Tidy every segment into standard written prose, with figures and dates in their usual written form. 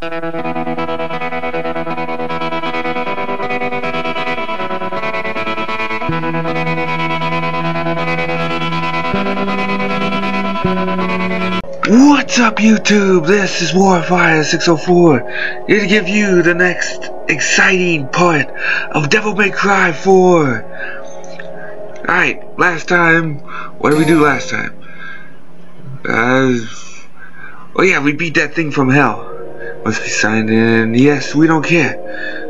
What's up, YouTube? This is Warfire604 here to give you the next exciting part of Devil May Cry 4. Alright, last time, what did we do last time? Oh yeah, we beat that thing from hell. Must be signed in. Yes, we don't care.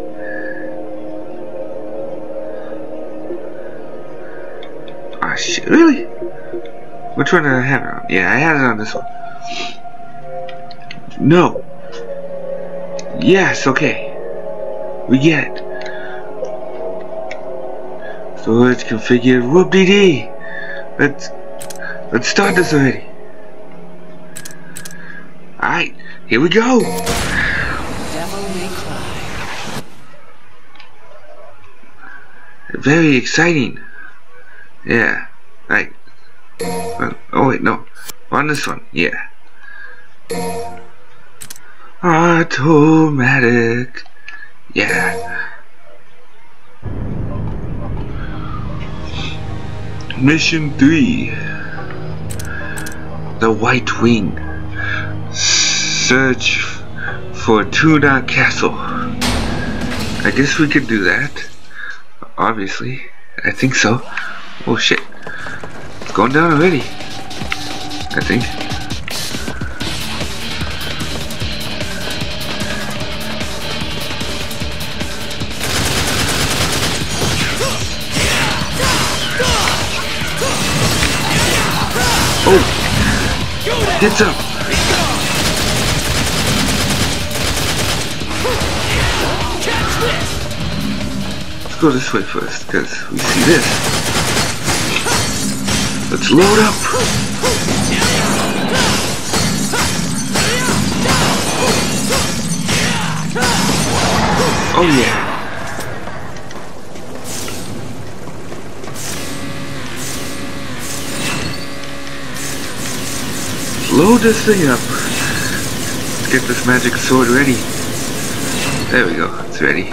Ah, shit, really? Which one did I have it on? Yeah, I had it on this one. No. Yes, okay. We get it. So let's configure whoop-dee-dee. Let's start this already. Alright, here we go. Devil May Cry. Very exciting. Yeah. Right. Oh wait, no. On this one, yeah. Automatic. Yeah. Mission 3. The White Wing. Search for Tuna Castle. I guess we could do that. Obviously. I think so. Oh shit. It's going down already. I think. Oh! Hits up! Let's go this way first, because we see this. Let's load up! Oh yeah! Load this thing up. Let's get this magic sword ready. There we go, it's ready.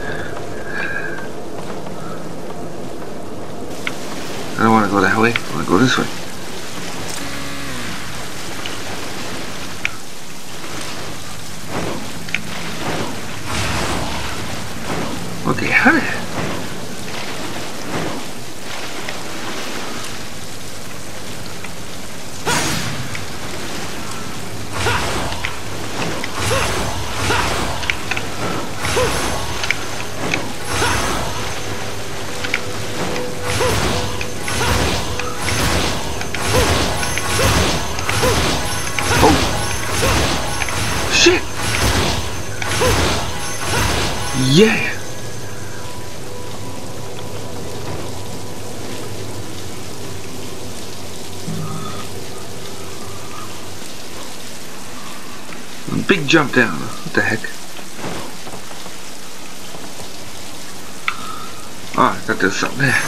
I don't want to go that way, I want to go this way. Okay, how did... Shit! Yeah! Big jump down. What the heck? Oh, I thought there was something there.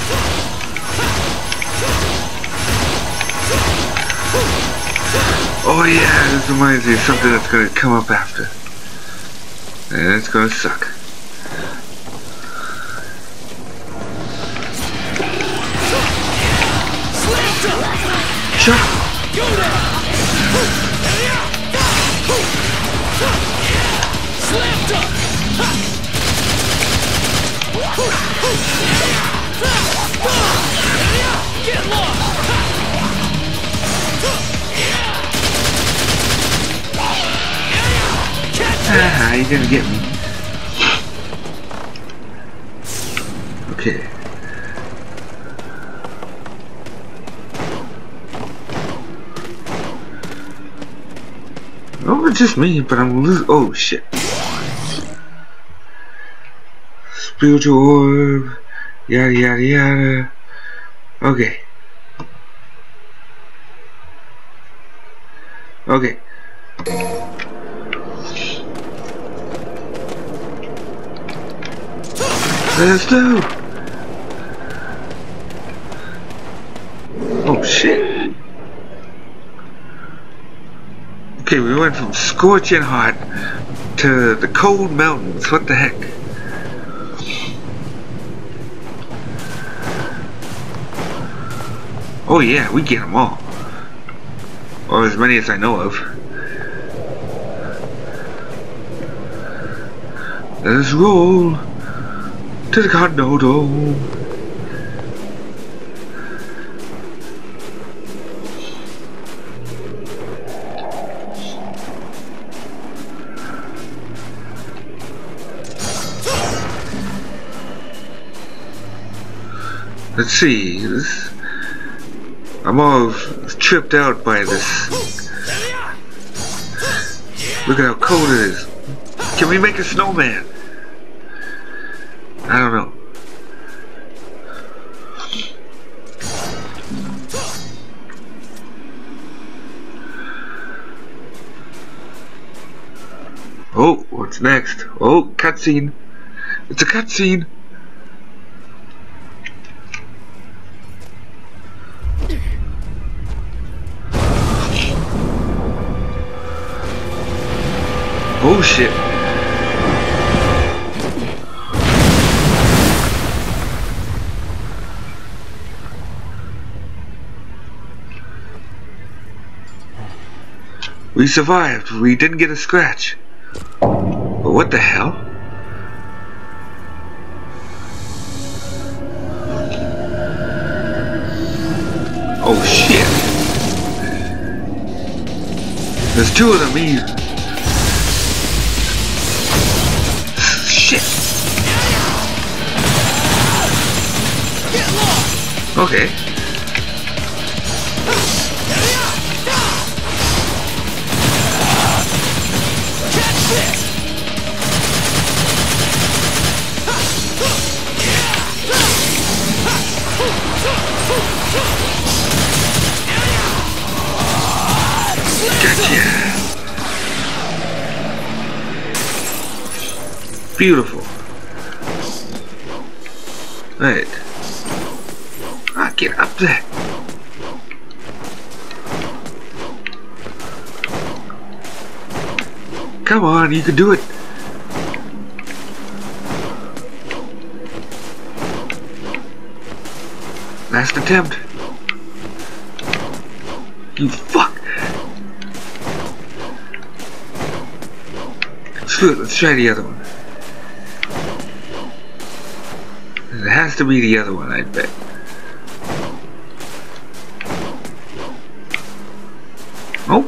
Oh yeah, this reminds me of something that's gonna come up after. And it's gonna suck. Chop! Get lost! Ah, you're gonna get me. Okay. Oh, it's just me, but I'm losing. Oh shit. Spiritual orb. Yada yada yada. Okay. Okay. Let's do. Oh shit. Okay, we went from scorching hot to the cold mountains. What the heck? Oh yeah, we get them all. Or as many as I know of. Let us roll to the Continental Dome. Let's see. I'm all tripped out by this. Look at how cold it is. Can we make a snowman? I don't know. Oh, what's next? Oh, cutscene. It's a cutscene. Oh shit. We survived. We didn't get a scratch. But what the hell? Oh shit. There's two of them here. Shit. Okay. Gotcha. Beautiful. Right. Ah, get up there. Come on, you can do it. Last attempt. You fuck. Screw it, let's try the other one. It has to be the other one, I bet. Nope.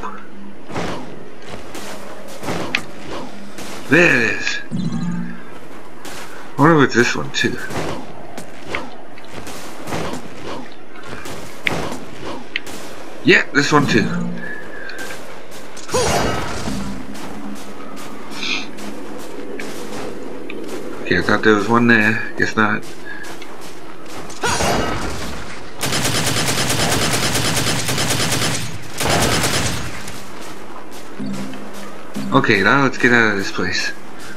There it is. I wonder if it's this one too. Yeah, this one too. Okay, I thought there was one there. Guess not. Okay, now let's get out of this place.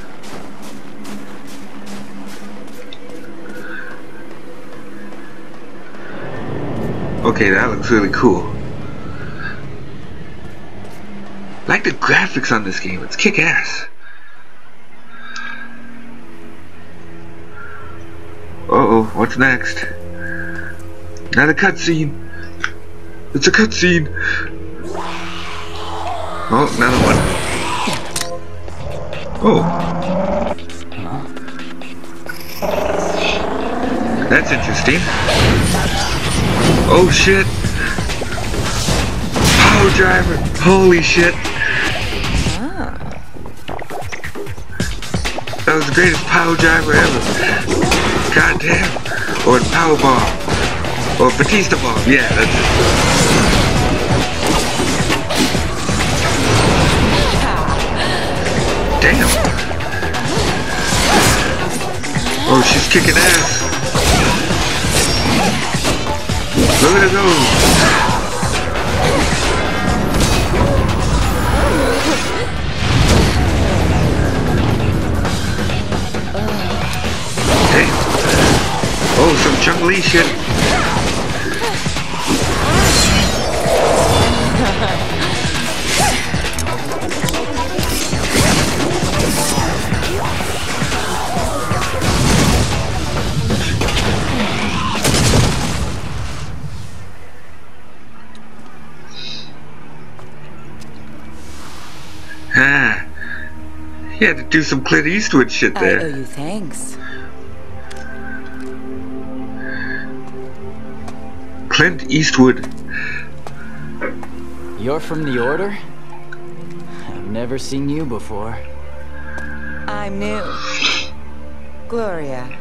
Okay, that looks really cool. I like the graphics on this game, it's kick-ass. Uh-oh, what's next? Not a cutscene. It's a cutscene. Oh, another one. Oh. That's interesting. Oh shit. Power driver. Holy shit. That was the greatest power driver ever. God damn. Or power bomb. Or Batista bomb. Yeah, that's it. Damn. Oh, she's kicking ass. Look at her go. Damn. Oh, some Chung-Li shit. He had to do some Clint Eastwood shit I there. owe you thanks. Clint Eastwood. You're from the Order? I've never seen you before. I'm new. Gloria.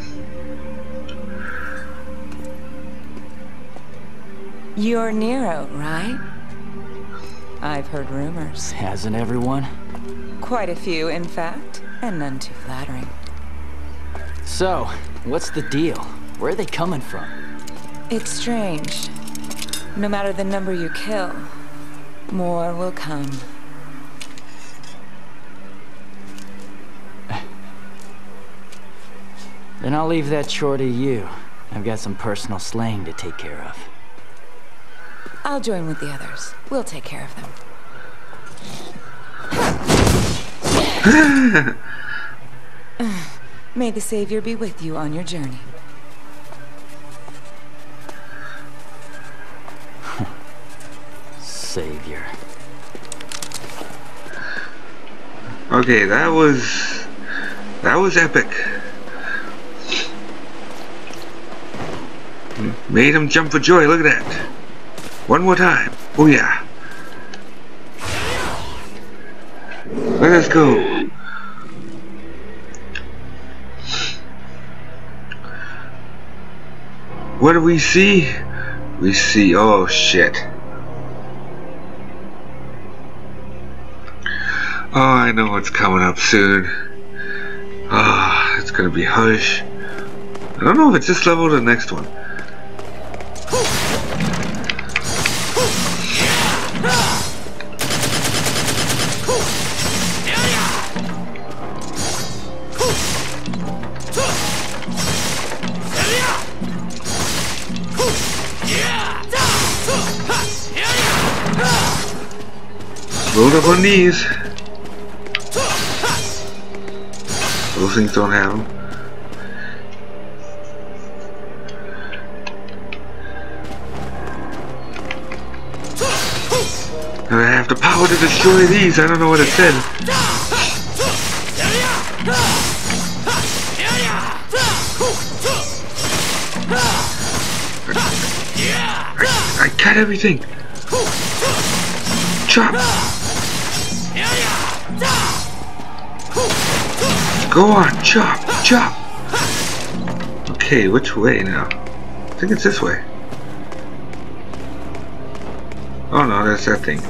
You're Nero, right? I've heard rumors. Hasn't everyone? Quite a few, in fact, and none too flattering. So, what's the deal? Where are they coming from? It's strange. No matter the number you kill, more will come. Then I'll leave that chore to you. I've got some personal slaying to take care of. I'll join with the others. We'll take care of them. May the Savior be with you on your journey. Savior. Okay, that was epic. Made him jump for joy. Look at that. One more time. Oh yeah. Let us go. What do we see? We see, oh shit. Oh, I know what's coming up soon. Ah, it's gonna be Hush. I don't know if it's this level or the next one. Rolled up on knees. Those things don't have them. And I have the power to destroy these. I don't know what it said. I cut everything. Chop. Go on, chop, chop. Okay, which way now? I think it's this way. Oh no, that's that thing.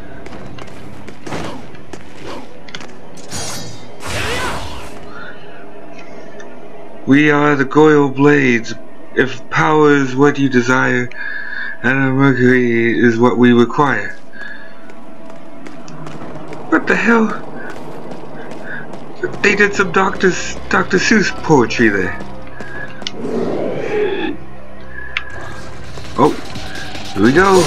We are the Goyle Blades. If power is what you desire, and mercury is what we require. What the hell? They did some Dr. Seuss poetry there. Oh, here we go.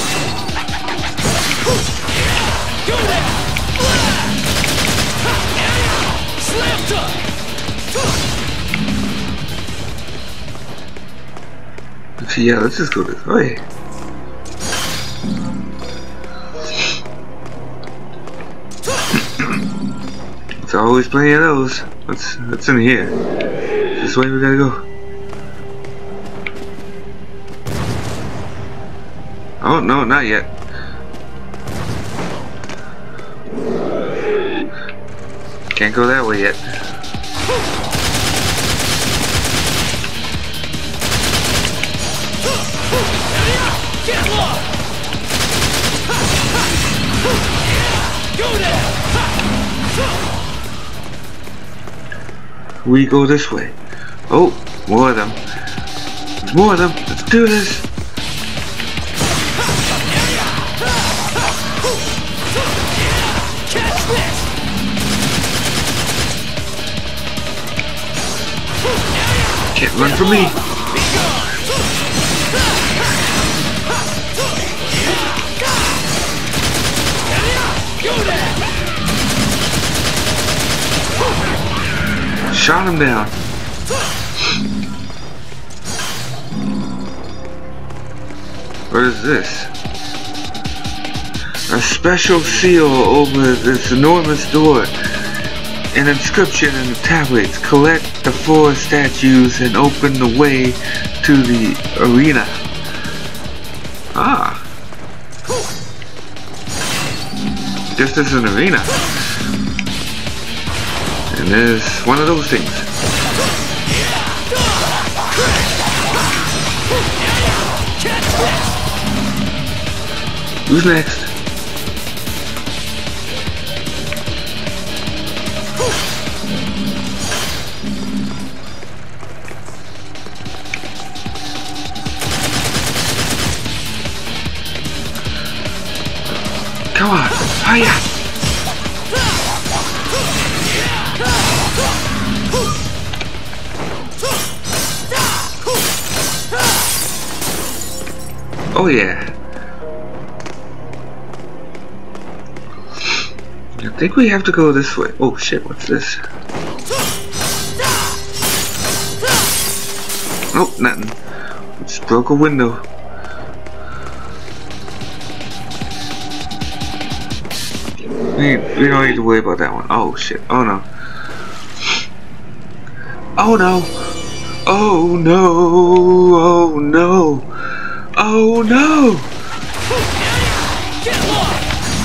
Yeah, let's just go this way. There's always plenty of those. What's in here? This way we gotta go. Oh no, not yet. Can't go that way yet. We go this way. Oh, more of them. There's more of them. Let's do this. Can't run from me. Shot him down. What is this? A special seal over this enormous door. an inscription in the tablets. Collect the 4 statues and open the way to the arena. Ah. This is an arena. And there's one of those things. Who's next? Come on, hiya! Oh yeah. I think we have to go this way. Oh shit, what's this? Nope, nothing. Just broke a window. We don't need to worry about that one. Oh shit. Oh no. Oh no. Oh no. Oh no. Oh no. Get lost.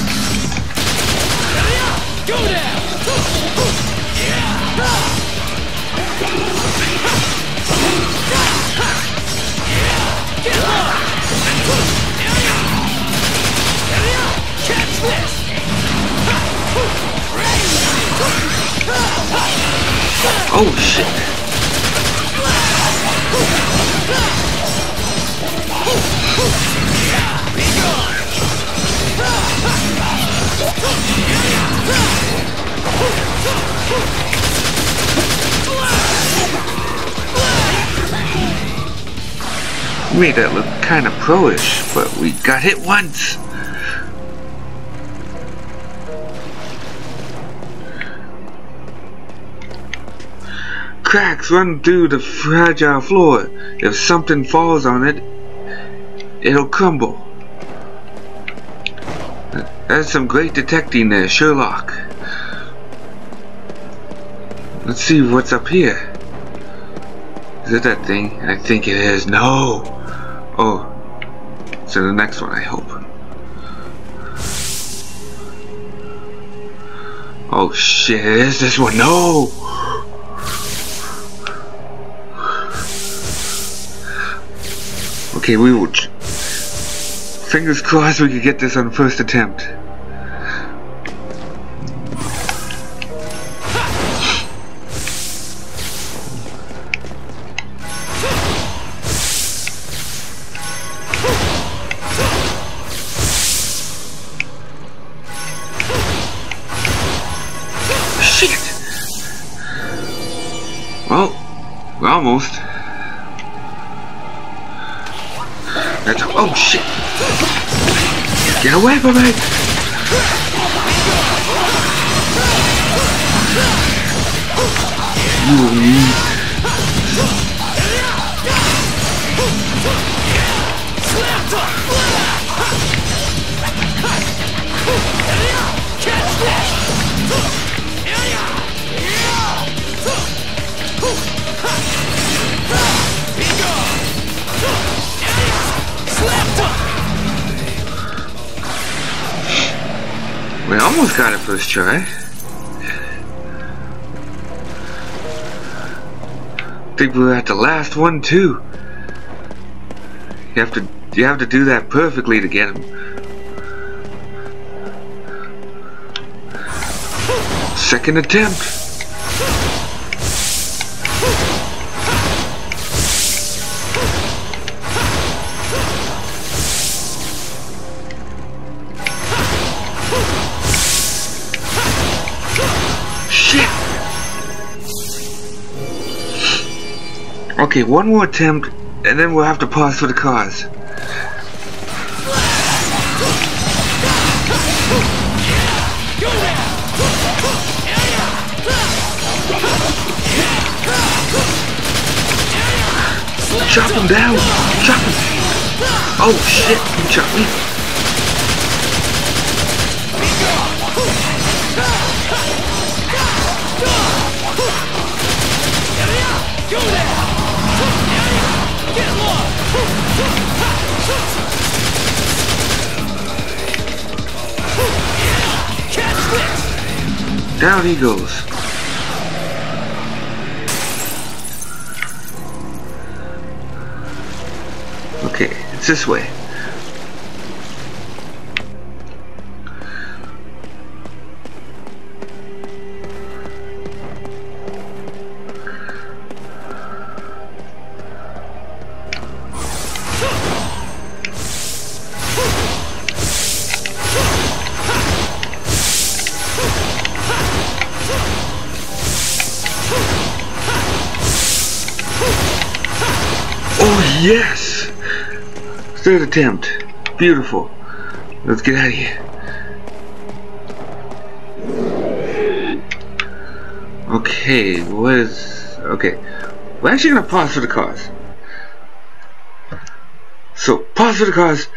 Go down. Get lost. Catch this. Oh shit. We made that look kinda pro-ish, but we got hit once. Cracks run through the fragile floor. If something falls on it, it'll crumble. That's some great detecting there, Sherlock. Let's see what's up here. Is it that thing? I think it is. No! Oh. So the next one, I hope. Oh shit, it is this one. No! Okay, we will. Fingers crossed we could get this on first attempt. Shit! Well, we're almost. That's, oh shit! Get away from me! We almost got it first try. I think we were at the last one too. You have to do that perfectly to get him. Second attempt. Okay, one more attempt, and then we'll have to pause for the cause. Chop him down! Chop him! Oh shit, you chopped me! Catch this! Down he goes. Okay, it's this way. Oh yes! Third attempt. Beautiful. Let's get out of here. Okay, what is... Okay. We're actually gonna pause for the cause. So, pause for the cause.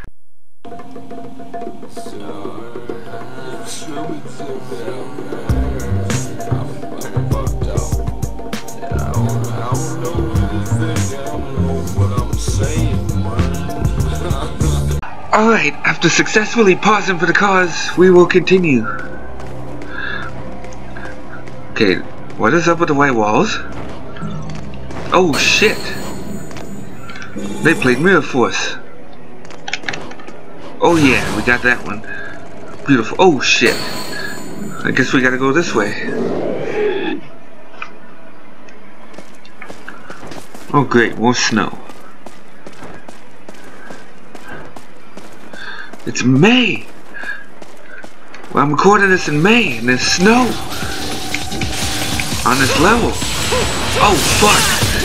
Alright, after successfully pausing for the cause, we will continue. Okay, what is up with the white walls? Oh shit! They played Mirror Force. Oh yeah, we got that one. Beautiful. Oh shit. I guess we gotta go this way. Oh great, more snow. It's May! Well, I'm recording this in May, and there's snow on this level. Oh, fuck!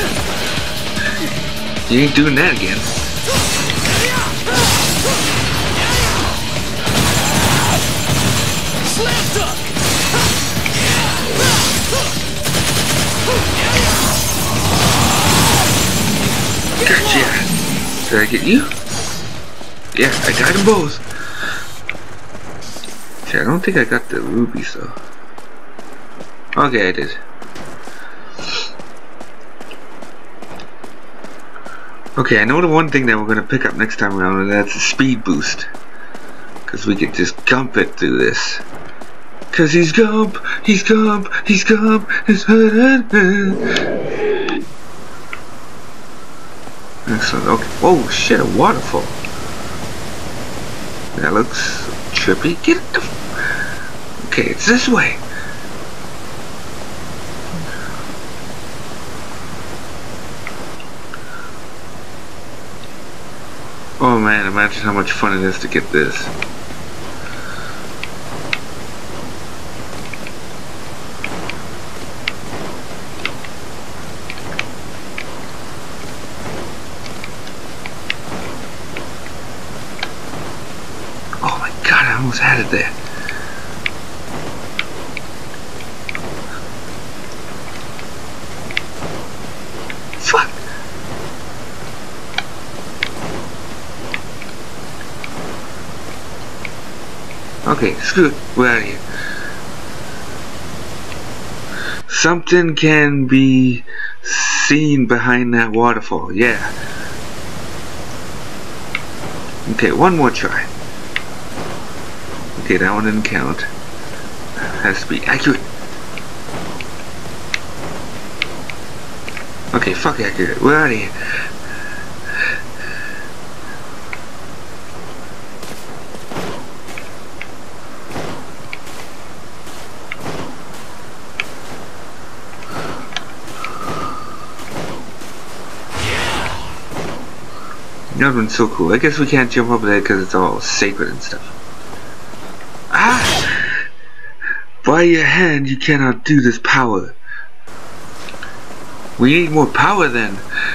You ain't doing that again. Gotcha! Did I get you? Yeah, I got them both. Okay, I don't think I got the rubies though. Okay, I did. Okay, I know the one thing that we're gonna pick up next time around, and that's a speed boost. Cause we could just gump it through this. Cause he's Gump, he's Gump, he's Gump, he's Excellent, okay. Oh shit, a waterfall. That looks trippy. Get the... Okay, it's this way. Oh man, imagine how much fun it is to get this. I almost had it there. Fuck. Okay, screw it. We're out of here. Something can be seen behind that waterfall. Yeah. Okay, one more try. Okay, that one didn't count. Has to be accurate. Okay, fuck accurate. We're out of here. That one's so cool. I guess we can't jump over there because it's all sacred and stuff. Ah! By your hand, you cannot do this power. We need more power then.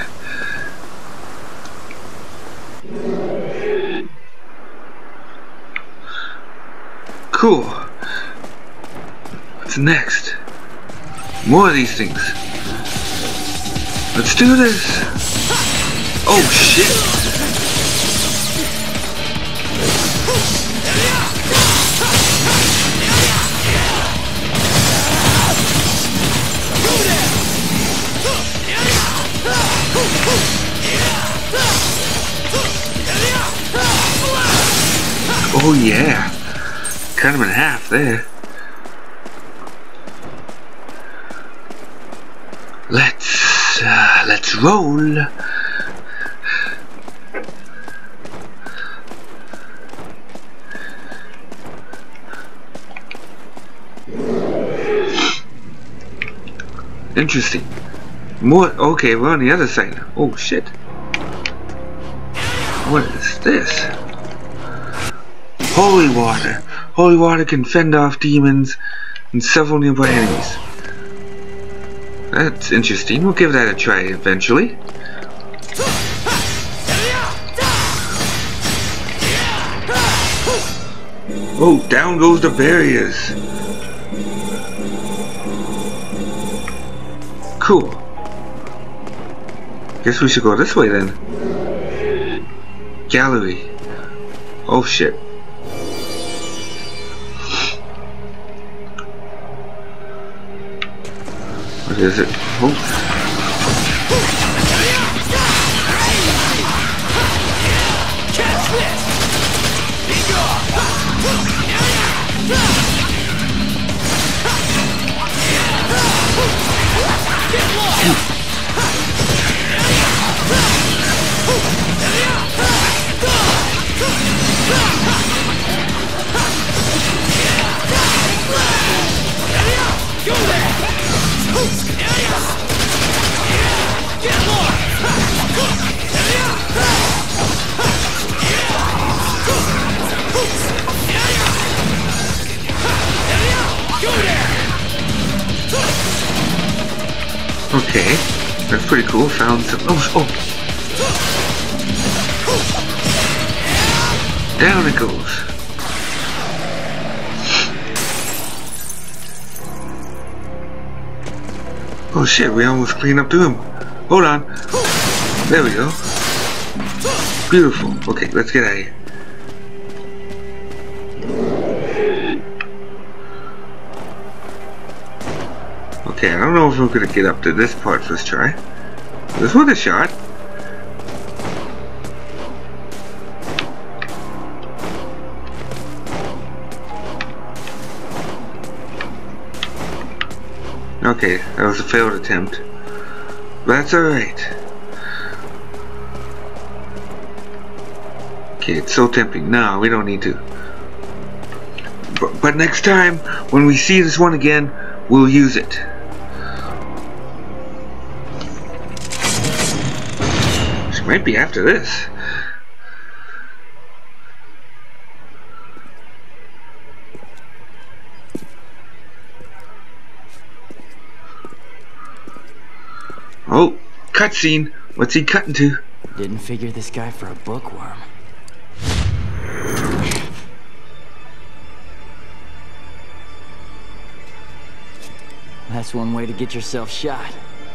Cool. What's next? More of these things. Let's do this. Oh shit. Oh yeah. Cut him in half there. Let's roll. Interesting. More. Okay, we're on the other side. Oh shit. What is this? Holy water. Holy water can fend off demons and several nearby enemies. That's interesting. We'll give that a try eventually. Oh, down goes the barriers. Cool. Guess we should go this way then. Gallery. Oh shit. What is it? Oh. Okay, that's pretty cool. Found some. Oh. Down it goes. Oh shit, we almost cleaned up to him. Hold on. There we go. Beautiful. Okay, let's get out of here. Okay, I don't know if we're gonna get up to this part first try. This one a shot. Okay, that was a failed attempt. That's alright. Okay, it's so tempting. No, we don't need to. But next time, when we see this one again, we'll use it. She might be after this. Oh, cutscene. What's he cutting to? Didn't figure this guy for a bookworm. That's one way to get yourself shot.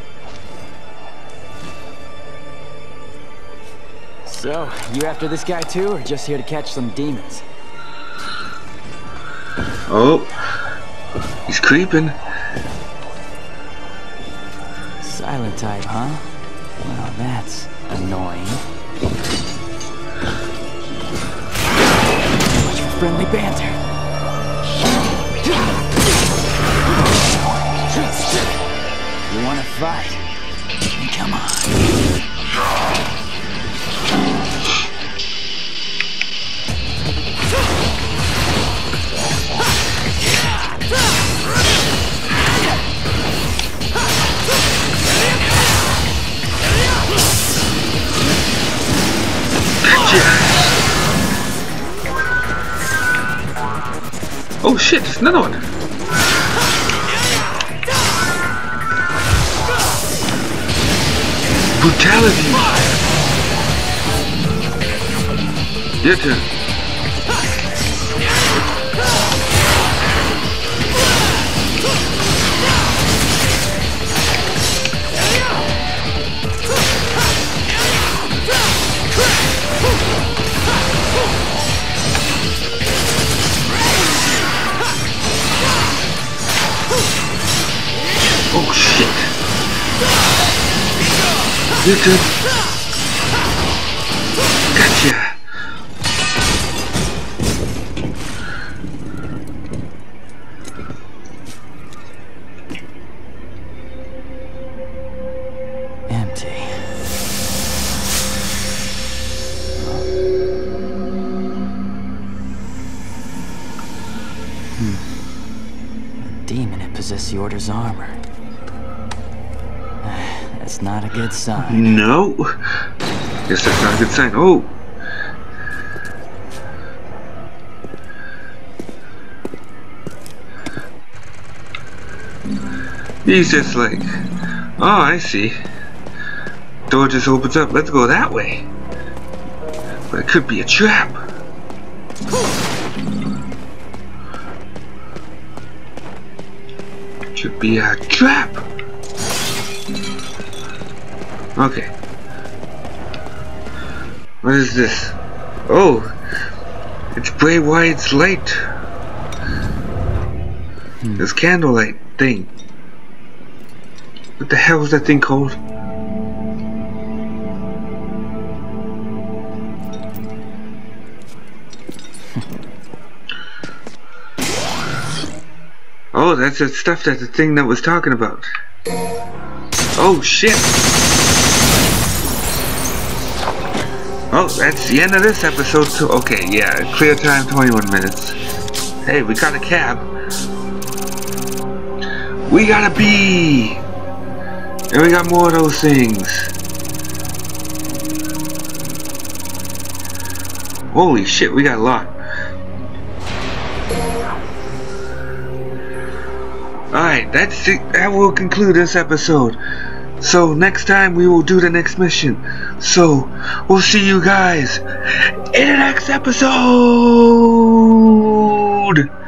So, you after this guy too, or just here to catch some demons? Oh, he's creeping. Silent type, huh? Well, that's annoying. Too much for friendly banter. You wanna fight? Come on. Oh shit, there's another one. Brutality. Your turn. Oh shit. Your turn. Gotcha. resist the Order's armor. That's not a good sign. No. Guess that's not a good sign. Oh. He's just like, oh, I see. Door just opens up. Let's go that way. But it could be a trap. Should be a trap. Okay. What is this? Oh, it's Bray Wyatt's light. This candlelight thing. What the hell is that thing called? Oh, that's the stuff, that's the thing that was talking about. Oh shit! Oh, that's the end of this episode too. Okay, yeah, clear time 21 minutes. Hey, we got a cab. We got a bee! And we got more of those things. Holy shit, we got a lot. Alright, that's it. That will conclude this episode. So next time we will do the next mission. So we'll see you guys in the next episode.